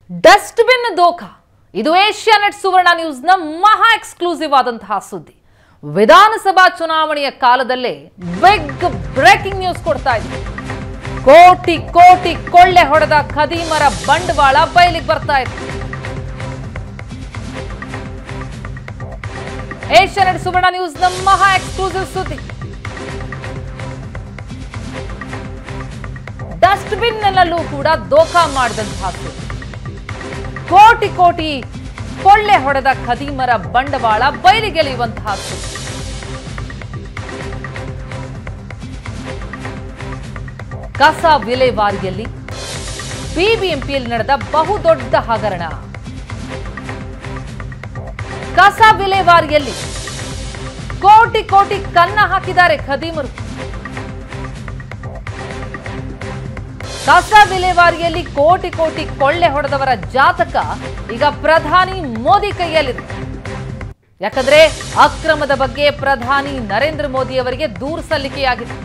Dustbin ದೋಖಾ ಇದು Asianet ಸುವರ್ಣ ನ್ಯೂಸ್ನ ಮಹಾ exclusive ಆದಂತಹ ಸುದ್ದಿ. ವಿಧಾನಸಭಾ ಚುನಾವಣೆಯ ಕಾಲದಲ್ಲೇ ಬಿಗ್ ಬ್ರೇಕಿಂಗ್ ನ್ಯೂಸ್ ಕೊಡ್ತಾ ಇದೆ. ಕೋಟಿ ಕೋಟಿ ಕೊಳ್ಳೆ ಹೊಡೆದ ಖದೀಮರ ಬಂಡವಾಳ ಬಯಲಿಗೆ ಬರ್ತಾ ಇದೆ. ಏಷ್ಯಾನೆಟ್ ಸುವರ್ಣ ನ್ಯೂಸ್ನ ಮಹಾ ಎಕ್ಸ್ಕ್ಲೂಸಿವ್ ಸುದ್ದಿ. ಡಸ್ಟ್ಬಿನ್ ನಲ್ಲೂ ಕೂಡ ದೋಖಾ ಮಾಡಿದಂತಹ ಸುದ್ದಿ. ಕೋಟಿ ಕೋಟಿ ಕೊಳ್ಳೆ ಹೊಡೆದ ಖದೀಮರ ಬಂಡವಾಳ ಬಯಲಿಗೆಳೆಯುವಂತಹ ಸುದ್ದಿ. ಕಸ ವಿಲೇವಾರಿಯಲ್ಲಿ ಬಿಬಿಎಂಪಿಯಲ್ಲಿ ನಡೆದ ಬಹುದೊಡ್ಡ ಹಗರಣ. ಕಸ ವಿಲೇವಾರಿಯಲ್ಲಿ ಕೋಟಿ ಕೋಟಿ ಕನ್ನ ಹಾಕಿದ್ದಾರೆ ಖದೀಮರು. ಕಸ ವಿಲೇವಾರಿಯಲ್ಲಿ ಕೋಟಿ ಕೋಟಿ ಕೊಳ್ಳೆ ಹೊಡೆದವರ ಜಾತಕ ಈಗ ಪ್ರಧಾನಿ ಮೋದಿ ಕೈಯಲ್ಲಿದೆ. ಯಾಕಂದ್ರೆ ಅಕ್ರಮದ ಬಗ್ಗೆ ಪ್ರಧಾನಿ ನರೇಂದ್ರ ಮೋದಿ ಅವರಿಗೆ ದೂರು ಸಲ್ಲಿಕೆಯಾಗಿದೆ.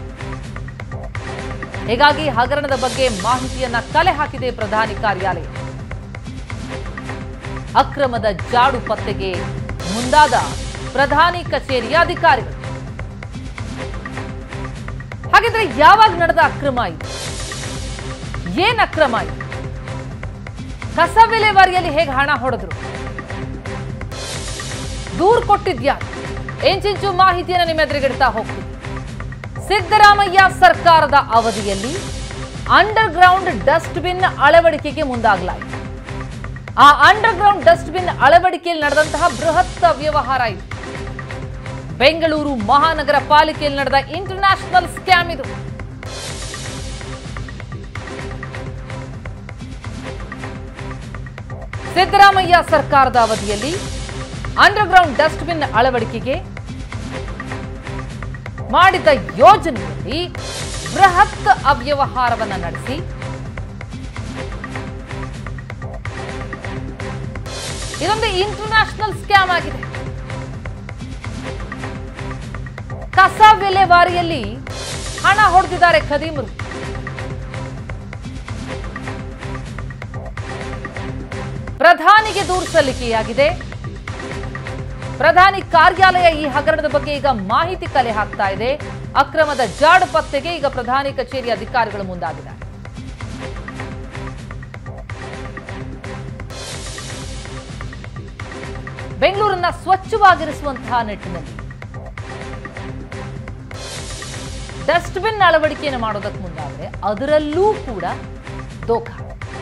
ಹೀಗಾಗಿ ಹಗರಣದ ಬಗ್ಗೆ ಮಾಹಿತಿಯನ್ನ ಕಲೆ ಹಾಕಿದೆ ಪ್ರಧಾನಿ ಕಾರ್ಯಾಲಯ. ಅಕ್ರಮದ ಜಾಡು ಪತ್ತೆಗೆ ಮುಂದಾದ ಪ್ರಧಾನಿ ಕಚೇರಿಯ ಅಧಿಕಾರಿಗಳು. ಹಾಗಿದ್ರೆ ಯಾವಾಗ ನಡೆದ ಅಕ್ರಮ ಇದು? ಏನ್ ಅಕ್ರಮ ಇದು? ಕಸ ವಿಲೇವಾರಿಯಲ್ಲಿ ಹೇಗೆ ಹಣ ಹೊಡೆದ್ರು? ದೂರು ಕೊಟ್ಟಿದ್ಯಾರು? ಇಂಚಿಂಚು ಮಾಹಿತಿಯನ್ನು ನಿಮ್ಮ ಎದುರುಗಿಡ್ತಾ ಹೋಗ್ತೀವಿ. ಸಿದ್ದರಾಮಯ್ಯ ಸರ್ಕಾರದ ಅವಧಿಯಲ್ಲಿ ಅಂಡರ್ ಗ್ರೌಂಡ್ ಡಸ್ಟ್ಬಿನ್ ಅಳವಡಿಕೆಗೆ ಮುಂದಾಗಲಾಯಿತು. ಆ ಅಂಡರ್ ಗ್ರೌಂಡ್ ಡಸ್ಟ್ಬಿನ್ ಅಳವಡಿಕೆಯಲ್ಲಿ ನಡೆದಂತಹ ಬೃಹತ್ ವ್ಯವಹಾರ ಇದು. ಬೆಂಗಳೂರು ಮಹಾನಗರ ಪಾಲಿಕೆಯಲ್ಲಿ ನಡೆದ ಇಂಟರ್ನ್ಯಾಷನಲ್ ಸ್ಕ್ಯಾಮ್ ಇದು. ಸಿದ್ದರಾಮಯ್ಯ ಸರ್ಕಾರದ ಅವಧಿಯಲ್ಲಿ ಅಂಡರ್ ಗ್ರೌಂಡ್ ಡಸ್ಟ್ಬಿನ್ ಅಳವಡಿಕೆಗೆ ಮಾಡಿದ ಯೋಜನೆಯಲ್ಲಿ ಬೃಹತ್ ಅವ್ಯವಹಾರವನ್ನು ನಡೆಸಿ ಇದೊಂದು ಇಂಟರ್ನ್ಯಾಷನಲ್ ಸ್ಕ್ಯಾಮ್ ಆಗಿದೆ. ಕಸ ವಿಲೇವಾರಿಯಲ್ಲಿ ಹಣ ಹೊಡೆದಿದ್ದಾರೆ ಖದೀಮರು. ಪ್ರಧಾನಿಗೆ ದೂರು ಸಲ್ಲಿಕೆಯಾಗಿದೆ. ಪ್ರಧಾನಿ ಕಾರ್ಯಾಲಯ ಈ ಹಗರಣದ ಬಗ್ಗೆ ಈಗ ಮಾಹಿತಿ ಕಲೆ ಹಾಕ್ತಾ ಇದೆ. ಅಕ್ರಮದ ಜಾಡು ಪತ್ತೆಗೆ ಈಗ ಪ್ರಧಾನಿ ಕಚೇರಿ ಅಧಿಕಾರಿಗಳು ಮುಂದಾಗಿದ್ದಾರೆ. ಬೆಂಗಳೂರನ್ನ ಸ್ವಚ್ಛವಾಗಿರಿಸುವಂತಹ ನಿಟ್ಟಿನಲ್ಲಿ ಡಸ್ಟ್ಬಿನ್ ಅಳವಡಿಕೆಯನ್ನು ಮಾಡೋದಕ್ಕೆ ಮುಂದಾದರೆ ಅದರಲ್ಲೂ ಕೂಡ ದೋಖಾ.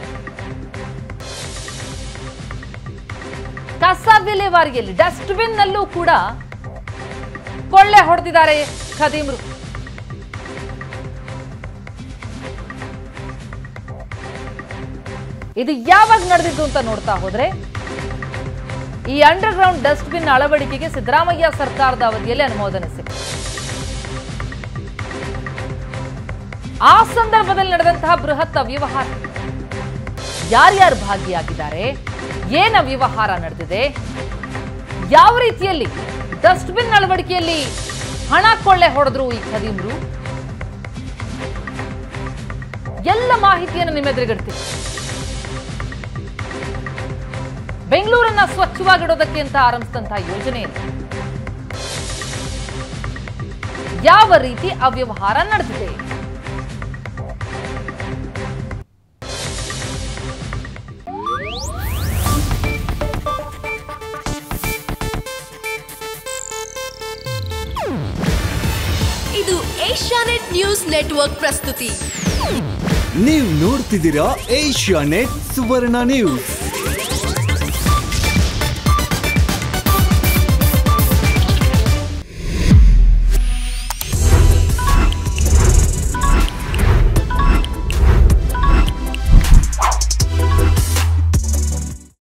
ಕಸ ವಿಲೇವಾರಿಯಲ್ಲಿ ಡಸ್ಟ್ಬಿನ್ ನಲ್ಲೂ ಕೂಡ ಕೊಳ್ಳೆ ಹೊಡೆದಿದ್ದಾರೆ ಖದೀಮರು. ಇದು ಯಾವಾಗ ನಡೆದಿದ್ದು ಅಂತ ನೋಡ್ತಾ ಹೋದ್ರೆ ಈ ಅಂಡರ್ ಗ್ರೌಂಡ್ ಡಸ್ಟ್ಬಿನ್ ಅಳವಡಿಕೆಗೆ ಸಿದ್ದರಾಮಯ್ಯ ಸರ್ಕಾರದ ಅವಧಿಯಲ್ಲಿ ಅನುಮೋದನೆ ಸಿಕ್ಕಿದೆ. ಆ ಸಂದರ್ಭದಲ್ಲಿ ನಡೆದಂತಹ ಬೃಹತ್ ಅವ್ಯವಹಾರ, ಯಾರ್ಯಾರು ಭಾಗಿಯಾಗಿದ್ದಾರೆ, ಏನ ವ್ಯವಹಾರ ನಡೆದಿದೆ, ಯಾವ ರೀತಿಯಲ್ಲಿ ಡಸ್ಟ್ಬಿನ್ ಅಳವಡಿಕೆಯಲ್ಲಿ ಹಣ ಕೊಳ್ಳೆ ಹೊಡೆದ್ರು ಈ ಖದೀಮರು, ಎಲ್ಲ ಮಾಹಿತಿಯನ್ನು ನಿಮ್ಮ ಎದುರುಗಿಡ್ತೀವಿ. ಬೆಂಗಳೂರನ್ನ ಸ್ವಚ್ಛವಾಗಿಡೋದಕ್ಕೆ ಅಂತ ಆರಂಭಿಸಿದಂತಹ ಯೋಜನೆಯಲ್ಲಿ ಯಾವ ರೀತಿ ಅವ್ಯವಹಾರ ನಡೆದಿದೆ? ಇದು ಏಷ್ಯಾನೆಟ್ ನ್ಯೂಸ್ ನೆಟ್ವರ್ಕ್ ಪ್ರಸ್ತುತಿ. ನೀವು ನೋಡ್ತಿದ್ದೀರಾ ಏಷ್ಯಾನೆಟ್ ಸುವರ್ಣ ನ್ಯೂಸ್.